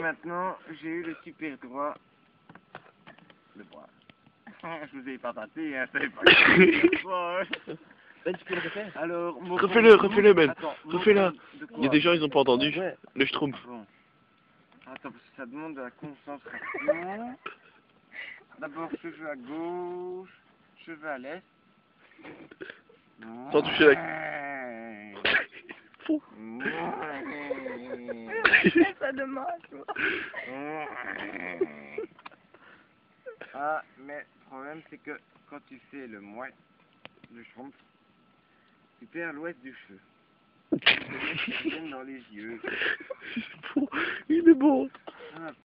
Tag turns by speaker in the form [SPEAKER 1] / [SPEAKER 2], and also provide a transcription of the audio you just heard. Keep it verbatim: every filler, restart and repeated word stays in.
[SPEAKER 1] maintenant, j'ai eu le super droit. Le bras. Je vous ai pas tâté, hein, c'est pas grave.
[SPEAKER 2] Ben, tu peux le refaire?
[SPEAKER 1] Alors, mon
[SPEAKER 3] Refais-le, refais-le, Ben.
[SPEAKER 1] Attends,
[SPEAKER 3] Refais-le.
[SPEAKER 1] de quoi?
[SPEAKER 3] Il y a des gens, ils ont pas entendu.
[SPEAKER 2] Ouais.
[SPEAKER 3] Le schtroumpf.
[SPEAKER 1] Bon. Attends, parce que ça demande de la concentration. D'abord, cheveux à gauche, cheveux à l'est.
[SPEAKER 3] Sans toucher la... Fou.
[SPEAKER 4] C'est ça dommage, moi.
[SPEAKER 1] Ah, mais le problème, c'est que quand tu fais le moins, le schtroumpf, tu perds l'ouest du cheveu. Ça vient dans les yeux.
[SPEAKER 3] Il est bon.
[SPEAKER 1] Ah,